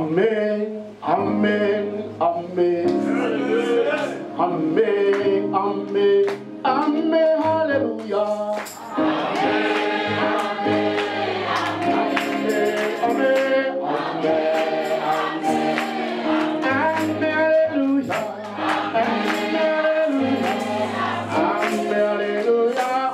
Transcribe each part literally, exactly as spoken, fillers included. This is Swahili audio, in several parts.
Amen, amen, amen. Amen, amen, amen, hallelujah. Amen, amen, amen, amen, amen, hallelujah. Amen, hallelujah. Amen, hallelujah.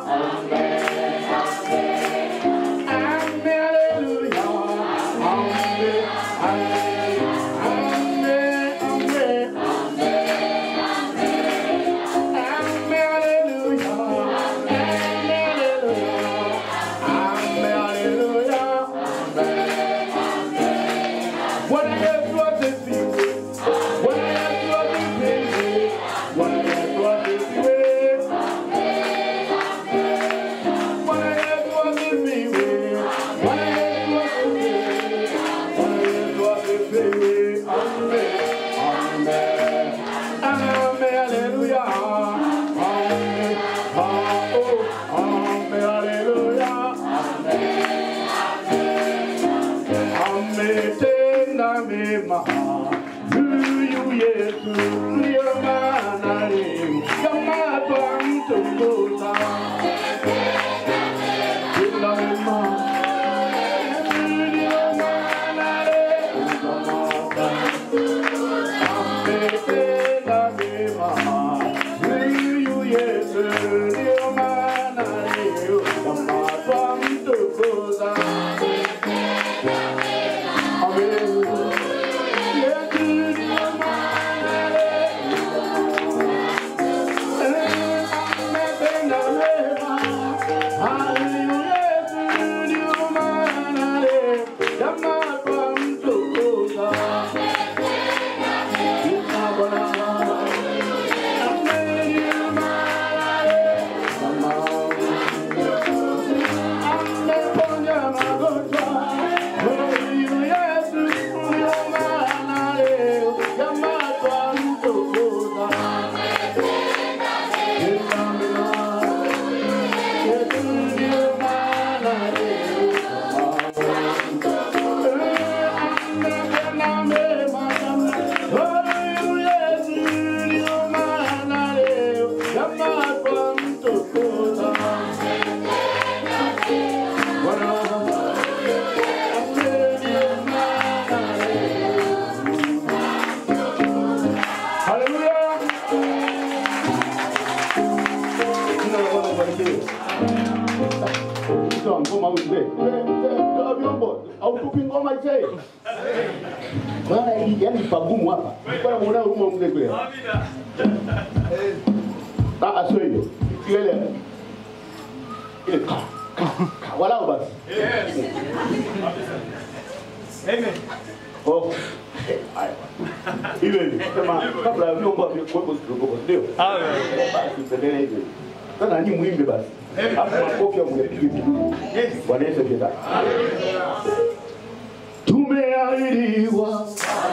Tumeahiriwa,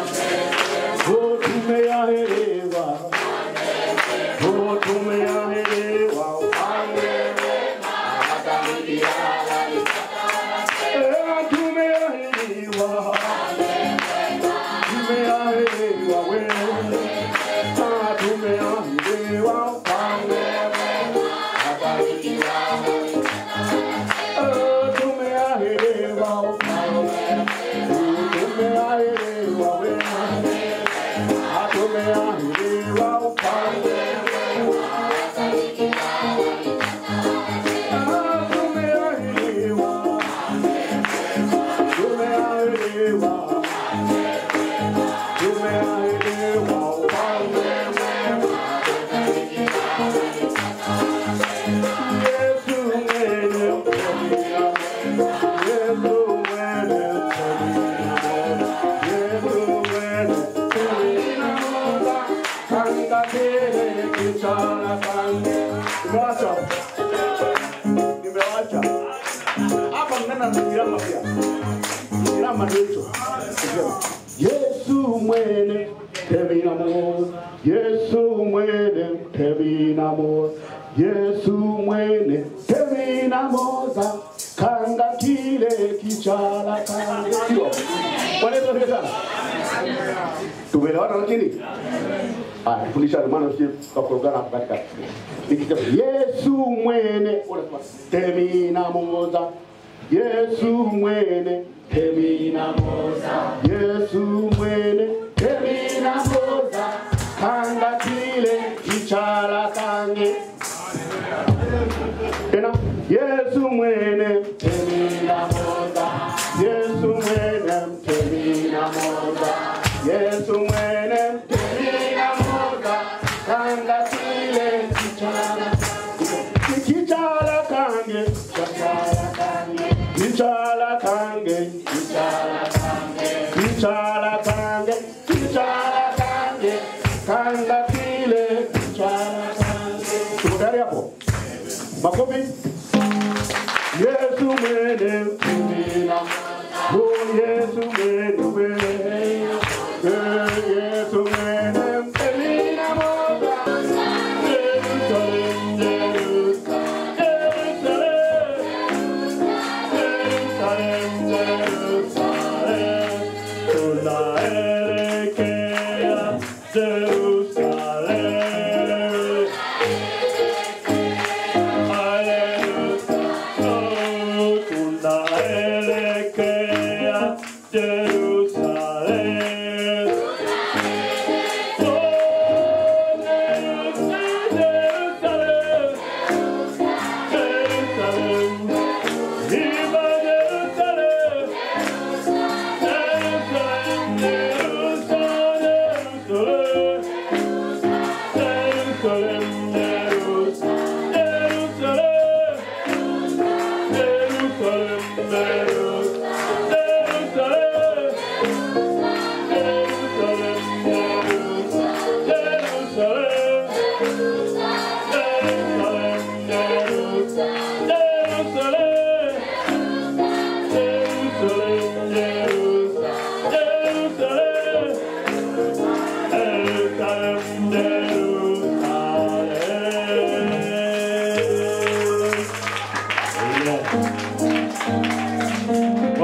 oh tumeahiriwa, oh tumeahiriwa, eh tumeahiriwa, tumeahiriwa wewe, ah tumeahiriwa. Yesu mwene temina mo, Yesu mwene temina mo, Yesu mwene temina moza kanga kile kichala kanga. Kwa nini tunasema? Tumeelewana lakini? Ah, tufundisha maana usije tukakorogana hapo katikati. Nikisema Yesu mwene, unasema temina moza. Yesu mwene, temina moza. Yesu mwene, temina moza. Kanga kile ichala kange. Tena Yesu mwene, temina moza. Yesu mwene, temina moza. Yesu mwene, temina moza. Kanga kile ichala ichala kange. Ichala kange. Ichala kange. Ichala kange. Ichala kange. Kanga kile ichala kange. Tuko tayari hapo? Makofi. Yesu mwene temina. Oh Yesu mwene mwene. Yesu mwene temina moza. Jerusalem, Jerusalem, Jerusalem, Jerusalem, tunaelekea Jerusalem.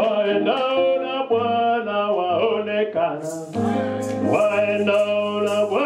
Waenda una